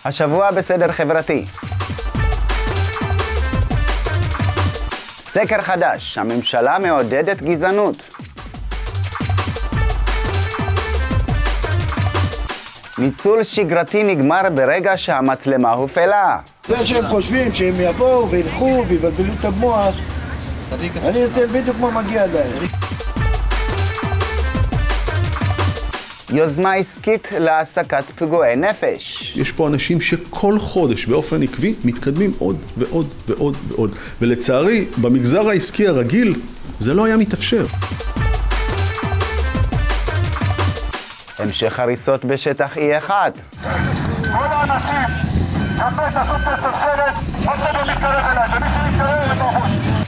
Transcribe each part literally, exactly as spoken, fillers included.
השבוע בסדר חברתי. סקר חדש, הממשלה מעודדת גזענות. ניצול שגרתי נגמר ברגע שהמצלמה הופעלה. זה שהם חושבים שהם יבואו וילכו ויבלבלו את המוח, אני נותן בדיוק מה מגיע להם. יוזמה עסקית להעסקת פגועי נפש. יש פה אנשים שכל חודש באופן עקבי מתקדמים עוד ועוד ועוד ועוד. ולצערי, במגזר העסקי הרגיל זה לא היה מתאפשר. המשך הריסות בשטח אי אחד. כל האנשים, חפש לעשות את השרשרת, עוד לא מתקרב אליי, ומי שמתקרב אליי בחוץ.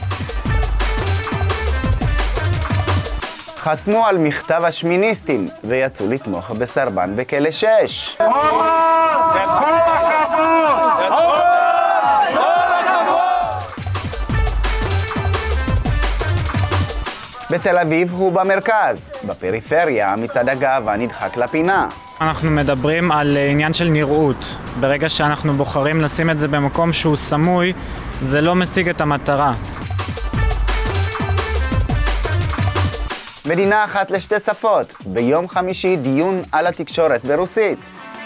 חתמו על מכתב השמיניסטים ויצאו לתמוך בסרבן בכלא שש. עומר! כל הכבוד! עומר! כל הכבוד! בתל אביב הוא במרכז, בפריפריה מצד הגאווה נדחק לפינה. אנחנו מדברים על עניין של נראות. ברגע שאנחנו בוחרים לשים את זה במקום שהוא סמוי, זה לא משיג את המטרה. מדינה אחת לשתי שפות, ביום חמישי דיון על התקשורת ברוסית.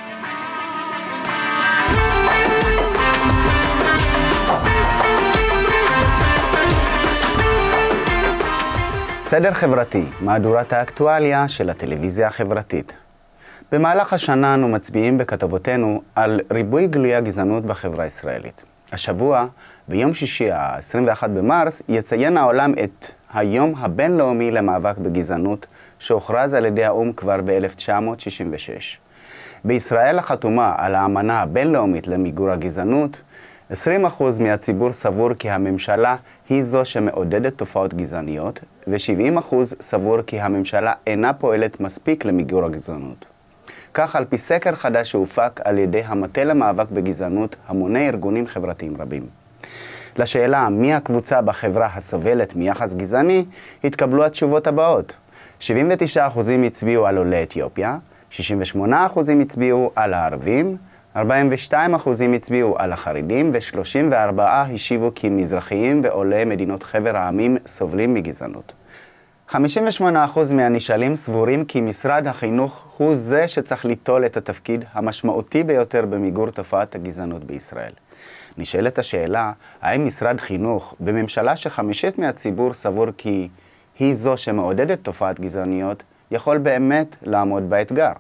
סדר חברתי, מהדורת האקטואליה של הטלוויזיה החברתית. במהלך השנה אנו מצביעים בכתבותינו על ריבוי גילויי הגזענות בחברה הישראלית. השבוע, ביום שישי ה-עשרים ואחד במרס, יציין העולם את היום הבינלאומי למאבק בגזענות, שהוכרז על ידי האו"ם כבר ב-אלף תשע מאות שישים ושש. בישראל החתומה על האמנה הבינלאומית למיגור הגזענות, עשרים אחוז מהציבור סבור כי הממשלה היא זו שמעודדת תופעות גזעניות, ו-שבעים אחוז סבור כי הממשלה אינה פועלת מספיק למיגור הגזענות. כך על פי סקר חדש שהופק על ידי המטה למאבק בגזענות המונה ארגונים חברתיים רבים. לשאלה מי הקבוצה בחברה הסובלת מיחס גזעני, התקבלו התשובות הבאות. שבעים ותשעה אחוז הצביעו על עולי אתיופיה, שישים ושמונה אחוז הצביעו על הערבים, ארבעים ושניים אחוז הצביעו על החרדים, ו-שלושים וארבעה אחוז השיבו כי מזרחיים ועולי מדינות חבר העמים סובלים מגזענות. חמישים ושמונה אחוז מהנשאלים סבורים כי משרד החינוך הוא זה שצריך ליטול את התפקיד המשמעותי ביותר במיגור תופעת הגזענות בישראל. נשאלת השאלה, האם משרד חינוך בממשלה שחמישית מהציבור סבור כי היא זו שמעודדת תופעת גזעניות, יכול באמת לעמוד באתגר?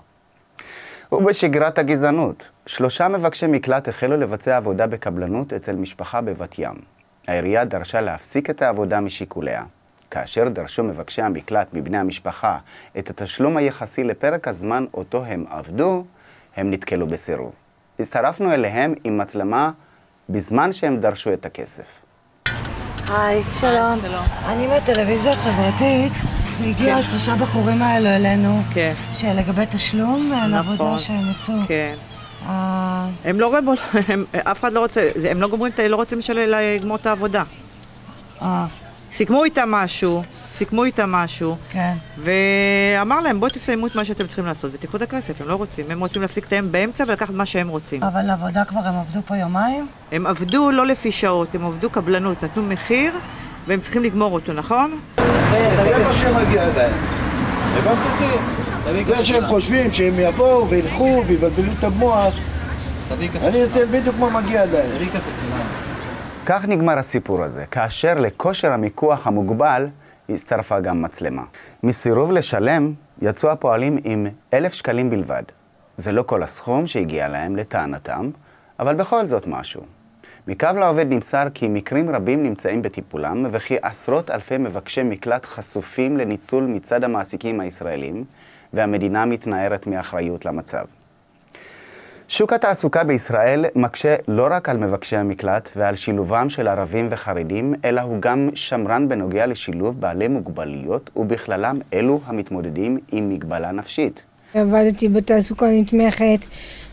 ובשגרת הגזענות, שלושה מבקשי מקלט החלו לבצע עבודה בקבלנות אצל משפחה בבת ים. העירייה דרשה להפסיק את העבודה משיקוליה. כאשר דרשו מבקשי המקלט מבני המשפחה את התשלום היחסי לפרק הזמן אותו הם עבדו, הם נתקלו בסירוב. הצטרפנו אליהם עם מצלמה בזמן שהם דרשו את הכסף. היי, שלום. שלום. אני מהטלוויזיה החברתית, והגיעו השלושה בחורים האלו אלינו, כן. שלגבי תשלום על עבודה שהם עשו. כן. הם לא רבו, אף אחד לא רוצה, הם לא גומרים, לא רוצים לגמור את העבודה. אה. סיכמו איתם משהו, סיכמו איתם משהו, כן. ואמר להם, בואו תסיימו את מה שאתם צריכים לעשות, ותיקחו את הכסף, הם לא רוצים, הם רוצים להפסיק אותם באמצע ולקחת מה שהם רוצים. אבל עבודה כבר הם עבדו פה יומיים? הם עבדו לא לפי שעות, הם עבדו קבלנות, נתנו מחיר, והם צריכים לגמור אותו, נכון? זה מה שמגיע להם. הבנת אותי? זה שהם חושבים שהם יבואו וילכו ויבלבלו את המוח, אני נותן בדיוק מה מגיע להם. כך נגמר הסיפור הזה, כאשר לכושר המיקוח המוגבל הצטרפה גם מצלמה. מסירוב לשלם יצאו הפועלים עם אלף שקלים בלבד. זה לא כל הסכום שהגיע להם לטענתם, אבל בכל זאת משהו. מקו לעובד נמסר כי מקרים רבים נמצאים בטיפולם, וכי עשרות אלפי מבקשי מקלט חשופים לניצול מצד המעסיקים הישראלים, והמדינה מתנערת מאחריות למצב. שוק התעסוקה בישראל מקשה לא רק על מבקשי המקלט ועל שילובם של ערבים וחרדים, אלא הוא גם שמרן בנוגע לשילוב בעלי מוגבלויות, ובכללם אלו המתמודדים עם מגבלה נפשית. עבדתי בתעסוקה נתמכת,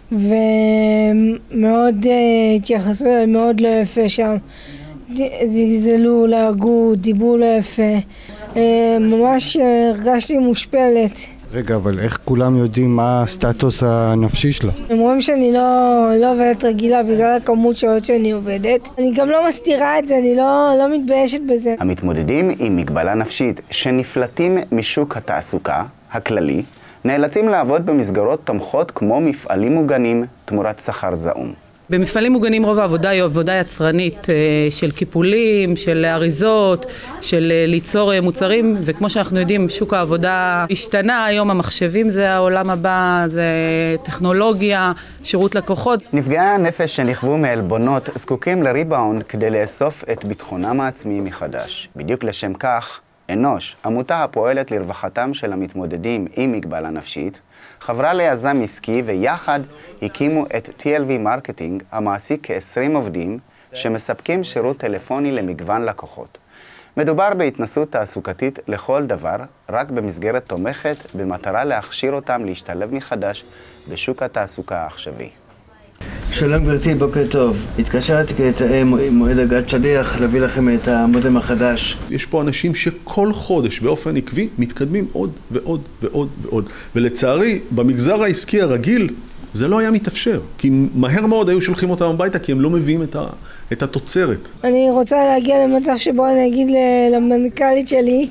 ומאוד התייחסו אליי מאוד לא יפה שם. זלזלו, להגו, דיברו לא יפה. ממש הרגשתי מושפלת. רגע, אבל איך כולם יודעים מה הסטטוס הנפשי שלה? הם רואים שאני לא, לא עובדת רגילה בגלל הכמות שעות שאני עובדת. אני גם לא מסתירה את זה, אני לא, לא מתביישת בזה. המתמודדים עם מגבלה נפשית שנפלטים משוק התעסוקה הכללי, נאלצים לעבוד במסגרות תומכות כמו מפעלים מוגנים תמורת שכר זעום. במפעלים מוגנים רוב העבודה היא עבודה יצרנית של קיפולים, של אריזות, של ליצור מוצרים, וכמו שאנחנו יודעים, שוק העבודה השתנה, היום המחשבים זה העולם הבא, זה טכנולוגיה, שירות לקוחות. נפגעי הנפש שנכוו מעלבונות זקוקים לריבאונד כדי לאסוף את ביטחונם העצמי מחדש. בדיוק לשם כך, אנוש, עמותה הפועלת לרווחתם של המתמודדים עם מגבלה נפשית, חברה ליזם עסקי ויחד הקימו את טי אל וי מרקטינג, המעסיק כ-עשרים עובדים שמספקים שירות טלפוני למגוון לקוחות. מדובר בהתנסות תעסוקתית לכל דבר, רק במסגרת תומכת במטרה להכשיר אותם להשתלב מחדש בשוק התעסוקה העכשווי. שלום גברתי, בוקר טוב. התקשרתי כתאם מועד הגעת שליח להביא לכם את המודם החדש. יש פה אנשים שכל חודש באופן עקבי מתקדמים עוד ועוד ועוד ועוד. ולצערי, במגזר העסקי הרגיל זה לא היה מתאפשר. כי מהר מאוד היו שולחים אותם הביתה כי הם לא מביאים את, ה, את התוצרת. אני רוצה להגיע למצב שבו אני אגיד למנכ"לית שלי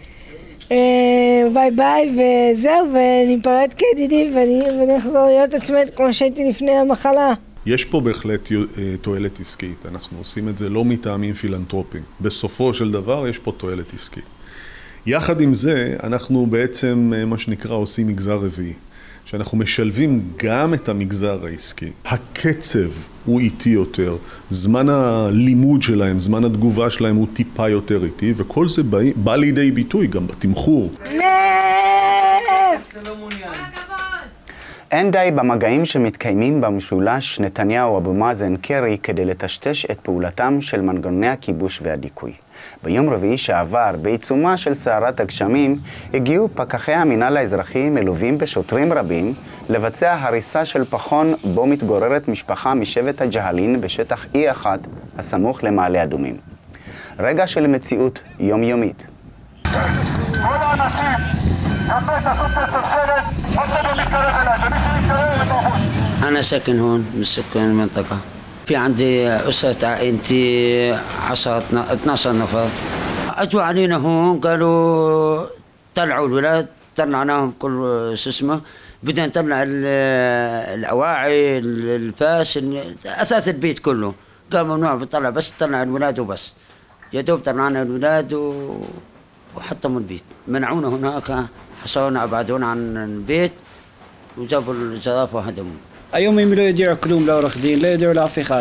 ביי ביי וזהו, וניפרד כידידים ואני אחזור להיות עצמית כמו שהייתי לפני המחלה. יש פה בהחלט תועלת עסקית, אנחנו עושים את זה לא מטעמים פילנטרופיים. בסופו של דבר יש פה תועלת עסקית. יחד עם זה אנחנו בעצם מה שנקרא עושים מגזר רביעי, שאנחנו משלבים גם את המגזר העסקי. הקצב הוא איטי יותר, זמן הלימוד שלהם, זמן התגובה שלהם הוא טיפה יותר איטי, וכל זה בא, בא לידי ביטוי גם בתמחור. אין די במגעים שמתקיימים במשולש נתניהו אבו מאזן קרי כדי לטשטש את פעולתם של מנגנוני הכיבוש והדיכוי. ביום רביעי שעבר, בעיצומה של סערת הגשמים, הגיעו פקחי המינהל האזרחי מלווים בשוטרים רבים לבצע הריסה של פחון בו מתגוררת משפחה משבט הג'הלין בשטח אי אחת הסמוך למעלה אדומים. רגע של מציאות יומיומית. כל האנשים, יפה, תעשו את הסרסרת, אל תדעו מתקרב אליי, ומי שמתקרב בחוץ. أنا ساكن هون من سكان المنطقة. في عندي أسرة عائلتي عشرة اثناشر نفر. أجوا علينا هون قالوا طلعوا الولاد، طلعناهم كل شو اسمه، بدنا نطلع الأواعي الفاس أساس البيت كله. قال ممنوع بطلع بس طلع الولاد وبس. يا دوب طلعنا الولاد و... وحطموا البيت. منعونا هناك، حصرونا أبعدونا عن البيت وجابوا الجرافة وهدموا. היום הם לא יודעו כלום לעורך דין, לא יודעו לאף אחד.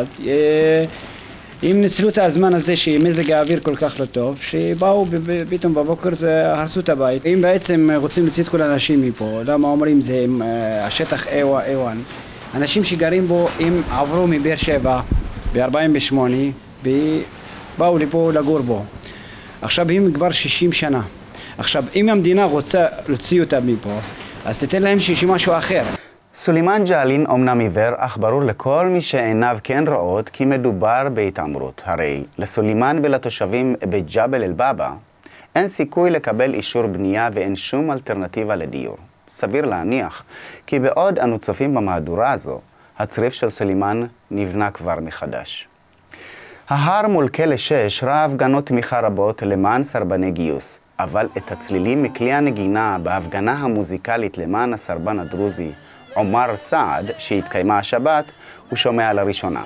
אם ניצלו את הזמן הזה שמזג האוויר כל כך לא טוב, שבאו פתאום בבוקר הרסו את הבית. אם בעצם רוצים להוציא את כל האנשים מפה, למה אומרים זה השטח איי וואן? אנשים שגרים בו, הם עברו מבאר שבע ב-ארבעים ושמונה ובאו לפה לגור בו. עכשיו הם כבר שישים שנה. עכשיו אם המדינה רוצה להוציא אותם מפה, אז תתן להם שישי משהו אחר. סולימאן ג'הלין אומנם עיוור, אך ברור לכל מי שעיניו כן רואות כי מדובר בהתעמרות. הרי לסולימאן ולתושבים בג'בל אל-באבא אין סיכוי לקבל אישור בנייה ואין שום אלטרנטיבה לדיור. סביר להניח כי בעוד אנו צופים במהדורה הזו, הצריף של סולימאן נבנה כבר מחדש. ההר מול כלא שש ראה הפגנות תמיכה רבות למען סרבני גיוס, אבל את הצלילים מכלי הנגינה בהפגנה המוזיקלית למען הסרבן הדרוזי עומר סעד, שהתקיימה השבת, הוא שומע לראשונה.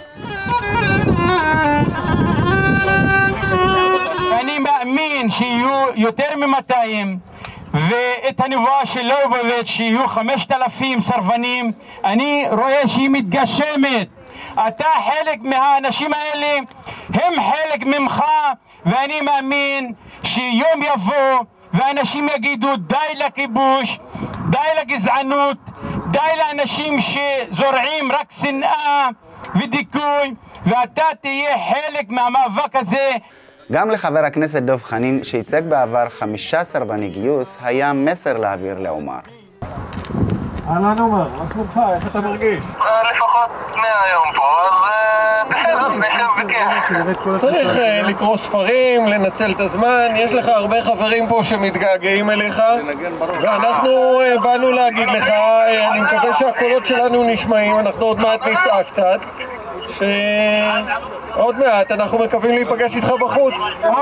אני מאמין שיהיו יותר מ-מאתיים, ואת הנבואה של ליבוביץ' שיהיו חמשת אלפים סרבנים, אני רואה שהיא מתגשמת. אתה חלק מהאנשים האלה, הם חלק ממך, ואני מאמין שיום יבוא ואנשים יגידו די לכיבוש, די לגזענות, די לאנשים שזורעים רק שנאה ודיכוי, ואתה תהיה חלק מהמאבק הזה. גם לחבר הכנסת דב חנין, שייצג בעבר חמישה סרבני גיוס, היה מסר להעביר לעומר. אהלן עומר, מה שלומך? איך אתה מרגיש? לפחות מאה יום פה, אז בסדר, נשב צריך לקרוא ספרים, לנצל את הזמן, יש לך הרבה חברים פה שמתגעגעים אליך ואנחנו באנו להגיד לך, אני מקווה שהקולות שלנו נשמעים, אנחנו עוד מעט נצעק קצת שעוד מעט אנחנו מקווים להיפגש איתך בחוץ.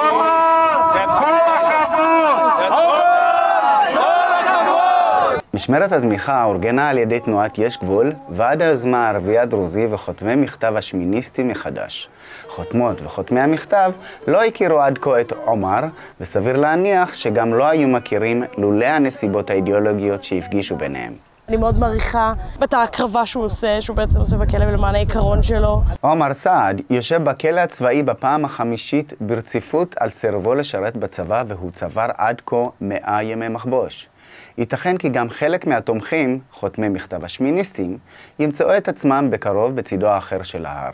משמרת התמיכה אורגנה על ידי תנועת יש גבול, ועד היוזמה הערבי הדרוזי וחותמי מכתב השמיניסטי מחדש. חותמות וחותמי המכתב לא הכירו עד כה את עומר, וסביר להניח שגם לא היו מכירים לולא הנסיבות האידיאולוגיות שהפגישו ביניהם. אני מאוד מעריכה את ההקרבה שהוא עושה, שהוא בעצם עושה בכלא ולמען העיקרון שלו. עומר סעד יושב בכלא הצבאי בפעם החמישית ברציפות על סירבו לשרת בצבא, והוא צבר עד כה מאה ימי מחבוש. ייתכן כי גם חלק מהתומכים, חותמי מכתב השמיניסטים, ימצאו את עצמם בקרוב בצידו האחר של ההר.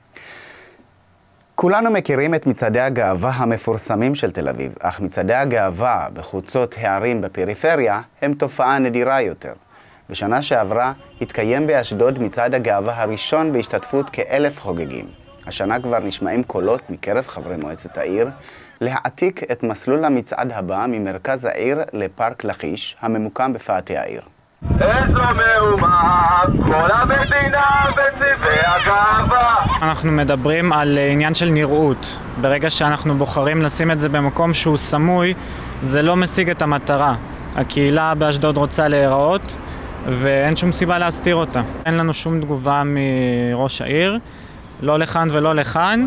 כולנו מכירים את מצעדי הגאווה המפורסמים של תל אביב, אך מצעדי הגאווה בחוצות הערים בפריפריה הם תופעה נדירה יותר. בשנה שעברה התקיים באשדוד מצעד הגאווה הראשון בהשתתפות כאלף חוגגים. השנה כבר נשמעים קולות מקרב חברי מועצת העיר להעתיק את מסלול המצעד הבא ממרכז העיר לפארק לכיש, הממוקם בפאתי העיר. איזו מהומה, כל המדינה בצבעי הגאווה. אנחנו מדברים על עניין של נראות. ברגע שאנחנו בוחרים לשים את זה במקום שהוא סמוי, זה לא משיג את המטרה. הקהילה באשדוד רוצה להיראות, ואין שום סיבה להסתיר אותה. אין לנו שום תגובה מראש העיר, לא לכאן ולא לכאן,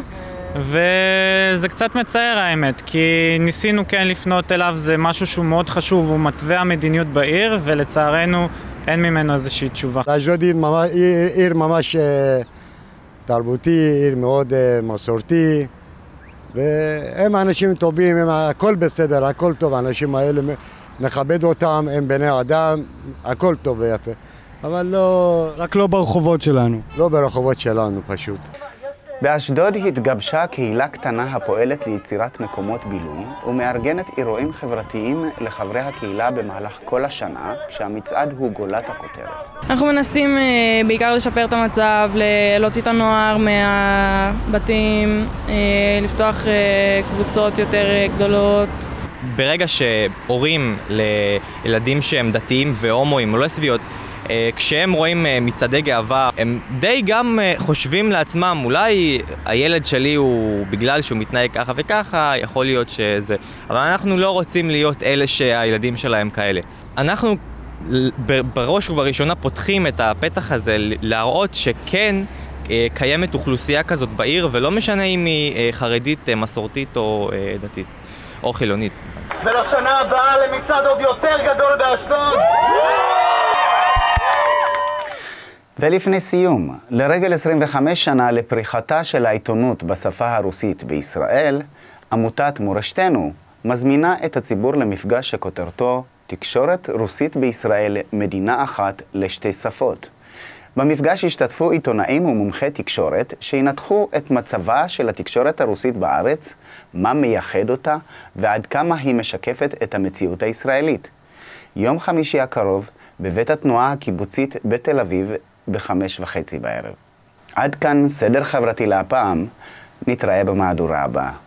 וזה קצת מצער האמת, כי ניסינו כן לפנות אליו, זה משהו שהוא מאוד חשוב, הוא מתווה המדיניות בעיר, ולצערנו אין ממנו איזושהי תשובה. אשדוד היא עיר ממש תרבותי, עיר מאוד מסורתי, והם אנשים טובים, הם הכל בסדר, הכל טוב, האנשים האלה נכבד אותם, הם בני אדם, הכל טוב ויפה. אבל לא... רק לא ברחובות שלנו. לא ברחובות שלנו פשוט. באשדוד התגבשה קהילה קטנה הפועלת ליצירת מקומות בילוי ומארגנת אירועים חברתיים לחברי הקהילה במהלך כל השנה, כשהמצעד הוא גולת הכותרת. אנחנו מנסים בעיקר לשפר את המצב, להוציא את הנוער מהבתים, לפתוח קבוצות יותר גדולות. ברגע שהורים לילדים שהם דתיים והומואים או לסביות, כשהם רואים מצעדי גאווה, הם די גם חושבים לעצמם, אולי הילד שלי הוא בגלל שהוא מתנהג ככה וככה, יכול להיות שזה... אבל אנחנו לא רוצים להיות אלה שהילדים שלהם כאלה. אנחנו בראש ובראשונה פותחים את הפתח הזה להראות שכן קיימת אוכלוסייה כזאת בעיר, ולא משנה אם היא חרדית, מסורתית או דתית, או חילונית. ולשנה הבאה למצעד עוד יותר גדול באשדוד! ולפני סיום, לרגל עשרים וחמש שנה לפריחתה של העיתונות בשפה הרוסית בישראל, עמותת מורשתנו מזמינה את הציבור למפגש שכותרתו תקשורת רוסית בישראל, מדינה אחת לשתי שפות. במפגש השתתפו עיתונאים ומומחי תקשורת שינתחו את מצבה של התקשורת הרוסית בארץ, מה מייחד אותה ועד כמה היא משקפת את המציאות הישראלית. יום חמישי הקרוב בבית התנועה הקיבוצית בתל אביב בחמש וחצי בערב. עד כאן סדר חברתי להפעם, נתראה במהדורה הבאה.